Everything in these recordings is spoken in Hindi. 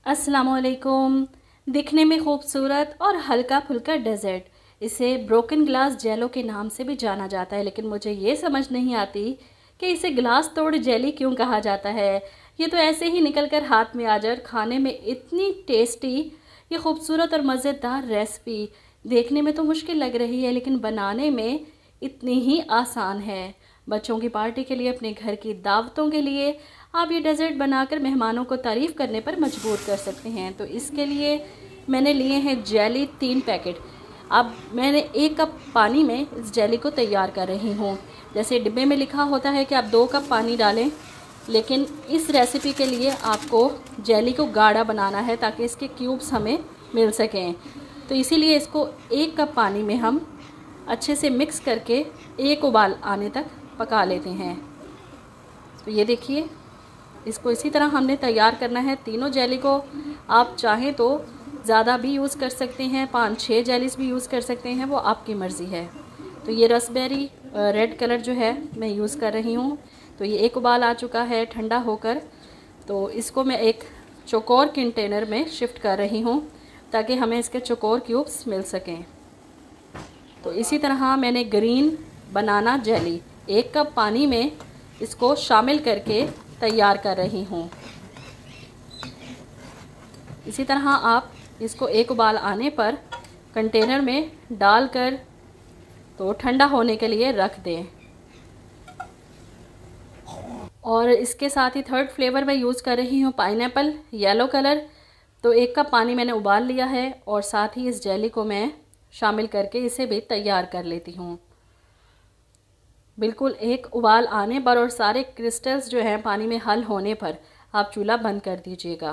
अस्सलामुअलैकुम। दिखने में खूबसूरत और हल्का फुल्का डेज़र्ट, इसे ब्रोकन ग्लास जेलो के नाम से भी जाना जाता है, लेकिन मुझे ये समझ नहीं आती कि इसे ग्लास तोड़ जेली क्यों कहा जाता है। ये तो ऐसे ही निकल कर हाथ में आ जाए। खाने में इतनी टेस्टी, ये खूबसूरत और मज़ेदार रेसिपी देखने में तो मुश्किल लग रही है, लेकिन बनाने में इतनी ही आसान है। बच्चों की पार्टी के लिए, अपने घर की दावतों के लिए आप ये डेज़र्ट बनाकर मेहमानों को तारीफ़ करने पर मजबूर कर सकते हैं। तो इसके लिए मैंने लिए हैं जेली 3 पैकेट। अब मैंने 1 कप पानी में इस जेली को तैयार कर रही हूँ। जैसे डिब्बे में लिखा होता है कि आप 2 कप पानी डालें, लेकिन इस रेसिपी के लिए आपको जेली को गाढ़ा बनाना है ताकि इसके क्यूब्स हमें मिल सकें। तो इसीलिए इसको 1 कप पानी में हम अच्छे से मिक्स करके 1 उबाल आने तक पका लेते हैं। तो ये देखिए, इसको इसी तरह हमने तैयार करना है तीनों जेली को। आप चाहें तो ज़्यादा भी यूज़ कर सकते हैं, 5-6 जेलीस भी यूज़ कर सकते हैं, वो आपकी मर्ज़ी है। तो ये रसबेरी रेड कलर जो है मैं यूज़ कर रही हूँ। तो ये 1 उबाल आ चुका है ठंडा होकर। तो इसको मैं एक चौकोर कंटेनर में शिफ्ट कर रही हूँ ताकि हमें इसके चौकोर क्यूब्स मिल सकें। तो इसी तरह मैंने ग्रीन बनाना जेली 1 कप पानी में इसको शामिल करके तैयार कर रही हूँ। इसी तरह आप इसको 1 उबाल आने पर कंटेनर में डालकर तो ठंडा होने के लिए रख दें। और इसके साथ ही थर्ड फ्लेवर मैं यूज़ कर रही हूँ पाइनएप्पल येलो कलर। तो 1 कप पानी मैंने उबाल लिया है और साथ ही इस जेली को मैं शामिल करके इसे भी तैयार कर लेती हूँ। बिल्कुल 1 उबाल आने पर और सारे क्रिस्टल्स जो हैं पानी में हल होने पर आप चूल्हा बंद कर दीजिएगा।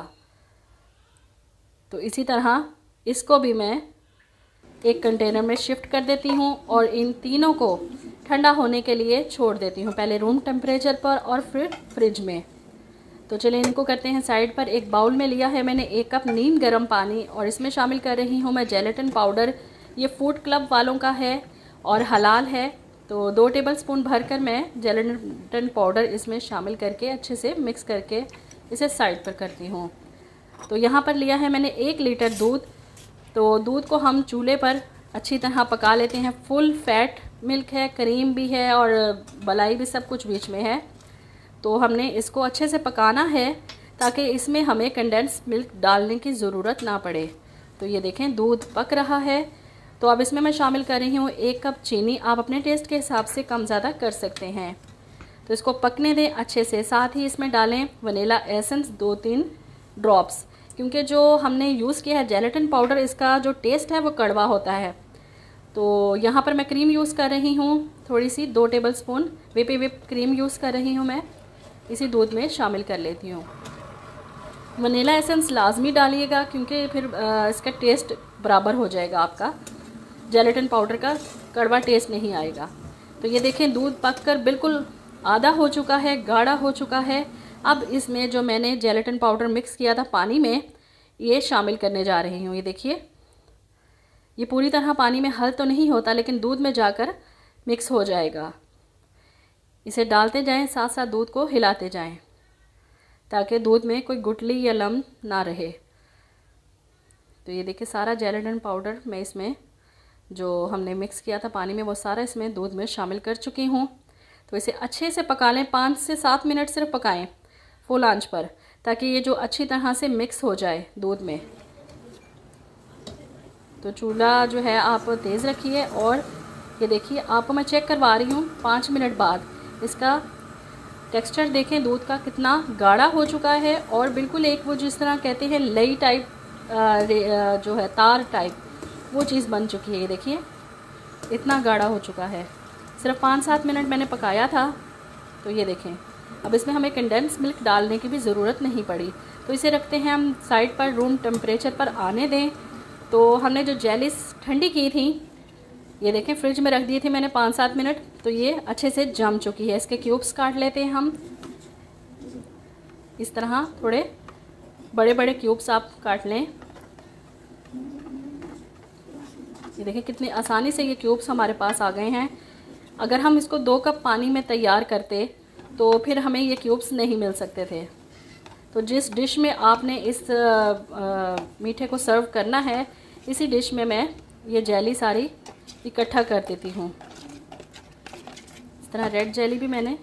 तो इसी तरह इसको भी मैं एक कंटेनर में शिफ्ट कर देती हूँ और इन तीनों को ठंडा होने के लिए छोड़ देती हूँ, पहले रूम टेम्परेचर पर और फिर फ्रिज में। तो चलिए इनको करते हैं साइड पर। एक बाउल में लिया है मैंने 1 कप नीम गर्म पानी और इसमें शामिल कर रही हूँ मैं जेलेटिन पाउडर। ये फूड क्लब वालों का है और हलाल है। तो 2 टेबलस्पून भरकर मैं जेलेटिन पाउडर इसमें शामिल करके अच्छे से मिक्स करके इसे साइड पर करती हूँ। तो यहाँ पर लिया है मैंने 1 लीटर दूध। तो दूध को हम चूल्हे पर अच्छी तरह पका लेते हैं। फुल फैट मिल्क है, क्रीम भी है और मलाई भी, सब कुछ बीच में है। तो हमने इसको अच्छे से पकाना है ताकि इसमें हमें कंडेंस मिल्क डालने की ज़रूरत ना पड़े। तो ये देखें दूध पक रहा है। तो अब इसमें मैं शामिल कर रही हूँ 1 कप चीनी। आप अपने टेस्ट के हिसाब से कम ज़्यादा कर सकते हैं। तो इसको पकने दें अच्छे से। साथ ही इसमें डालें वनीला एसेंस 2-3 ड्रॉप्स, क्योंकि जो हमने यूज़ किया है जेलेटिन पाउडर, इसका जो टेस्ट है वो कड़वा होता है। तो यहाँ पर मैं क्रीम यूज़ कर रही हूँ थोड़ी सी, 2 टेबलस्पून विप क्रीम यूज़ कर रही हूँ मैं, इसी दूध में शामिल कर लेती हूँ। वनीला एसेंस लाजमी डालिएगा क्योंकि फिर इसका टेस्ट बराबर हो जाएगा, आपका जेलेटिन पाउडर का कड़वा टेस्ट नहीं आएगा। तो ये देखें दूध पककर बिल्कुल आधा हो चुका है, गाढ़ा हो चुका है। अब इसमें जो मैंने जेलेटिन पाउडर मिक्स किया था पानी में, ये शामिल करने जा रही हूँ। ये देखिए, ये पूरी तरह पानी में हल तो नहीं होता, लेकिन दूध में जाकर मिक्स हो जाएगा। इसे डालते जाएं, साथ साथ दूध को हिलाते जाएं ताकि दूध में कोई गुठली या लम्ब ना रहे। तो ये देखिए सारा जेलेटिन पाउडर मैं इसमें जो हमने मिक्स किया था पानी में, वो सारा इसमें दूध में शामिल कर चुकी हूँ। तो इसे अच्छे से पका लें, 5 से 7 मिनट सिर्फ पकाएं फुल आंच पर, ताकि ये जो अच्छी तरह से मिक्स हो जाए दूध में। तो चूल्हा जो है आप तेज़ रखिए। और ये देखिए, आपको मैं चेक करवा रही हूँ 5 मिनट बाद इसका टेक्सचर देखें दूध का कितना गाढ़ा हो चुका है और बिल्कुल एक वो जिस तरह कहते हैं लई टाइप जो है तार टाइप, वो चीज़ बन चुकी है। ये देखिए इतना गाढ़ा हो चुका है। सिर्फ 5-7 मिनट मैंने पकाया था। तो ये देखें, अब इसमें हमें कंडेंस मिल्क डालने की भी ज़रूरत नहीं पड़ी। तो इसे रखते हैं हम साइड पर, रूम टेम्परेचर पर आने दें। तो हमने जो जेलीस ठंडी की थी, ये देखें फ्रिज में रख दी थी मैंने 5-7 मिनट, तो ये अच्छे से जम चुकी है। इसके क्यूब्स काट लेते हैं हम। इस तरह थोड़े बड़े बड़े क्यूब्स आप काट लें। ये देखिए कितनी आसानी से ये क्यूब्स हमारे पास आ गए हैं। अगर हम इसको 2 कप पानी में तैयार करते तो फिर हमें ये क्यूब्स नहीं मिल सकते थे। तो जिस डिश में आपने इस मीठे को सर्व करना है, इसी डिश में मैं ये जेली सारी इकट्ठा कर देती हूँ। इस तरह रेड जेली भी मैंने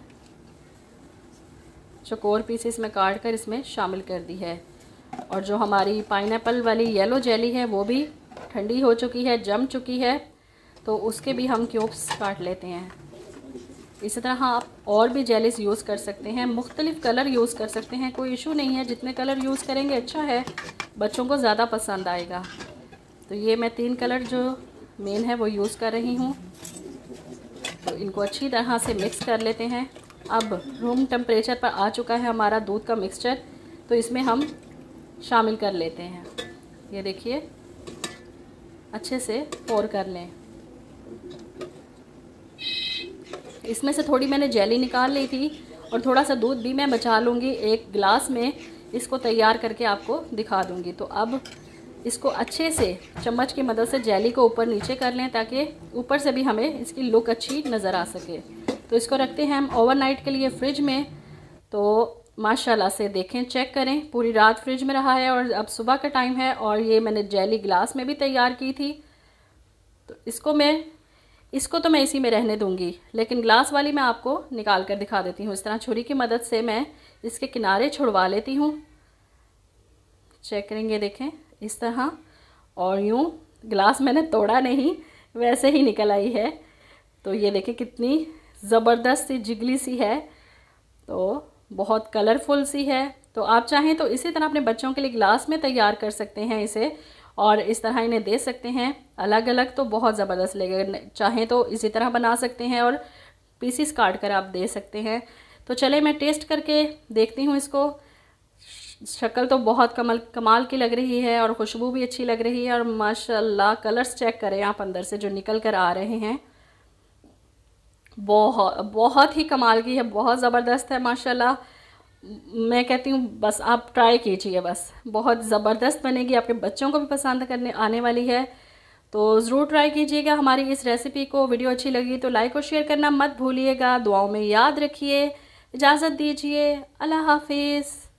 चौकोर पीसेस में काट कर इसमें शामिल कर दी है। और जो हमारी पाइनएप्पल वाली येलो जेली है वो भी ठंडी हो चुकी है, जम चुकी है, तो उसके भी हम क्यूब्स काट लेते हैं। इसी तरह आप और भी जेलीस यूज़ कर सकते हैं, मुख्तलिफ़ कलर यूज़ कर सकते हैं, कोई इशू नहीं है। जितने कलर यूज़ करेंगे अच्छा है, बच्चों को ज़्यादा पसंद आएगा। तो ये मैं 3 कलर जो मेन है वो यूज़ कर रही हूँ। तो इनको अच्छी तरह से मिक्स कर लेते हैं। अब रूम टेम्परेचर पर आ चुका है हमारा दूध का मिक्सचर, तो इसमें हम शामिल कर लेते हैं। ये देखिए, अच्छे से पोर कर लें। इसमें से थोड़ी मैंने जेली निकाल ली थी और थोड़ा सा दूध भी मैं बचा लूँगी। एक गिलास में इसको तैयार करके आपको दिखा दूँगी। तो अब इसको अच्छे से चम्मच की मदद से जेली को ऊपर नीचे कर लें ताकि ऊपर से भी हमें इसकी लुक अच्छी नज़र आ सके। तो इसको रखते हैं हम ओवरनाइट के लिए फ्रिज में। तो माशाल्लाह से देखें, चेक करें, पूरी रात फ्रिज में रहा है और अब सुबह का टाइम है। और ये मैंने जेली ग्लास में भी तैयार की थी। तो इसको तो मैं इसी में रहने दूंगी, लेकिन ग्लास वाली मैं आपको निकाल कर दिखा देती हूँ। इस तरह छुरी की मदद से मैं इसके किनारे छुड़वा लेती हूँ। चेक करेंगे, देखें इस तरह। और यूँ ग्लास मैंने तोड़ा नहीं, वैसे ही निकल आई है। तो ये देखें कितनी ज़बरदस्त सी जिगली सी है, तो बहुत कलरफुल सी है। तो आप चाहें तो इसी तरह अपने बच्चों के लिए ग्लास में तैयार कर सकते हैं इसे, और इस तरह इन्हें दे सकते हैं अलग अलग, तो बहुत ज़बरदस्त लगेगा। चाहें तो इसी तरह बना सकते हैं और पीसीस काट कर आप दे सकते हैं। तो चले मैं टेस्ट करके देखती हूँ इसको। शक्ल तो बहुत कमाल की लग रही है और खुशबू भी अच्छी लग रही है। और माशाल्लाह कलर्स चेक करें आप अंदर से जो निकल कर आ रहे हैं, बहुत ही कमाल की है, बहुत ज़बरदस्त है माशाल्लाह। मैं कहती हूँ बस आप ट्राई कीजिए, बस बहुत ज़बरदस्त बनेगी, आपके बच्चों को भी पसंद करने आने वाली है। तो ज़रूर ट्राई कीजिएगा हमारी इस रेसिपी को। वीडियो अच्छी लगी तो लाइक और शेयर करना मत भूलिएगा। दुआओं में याद रखिए। इजाज़त दीजिए, अल्लाह हाफिज़।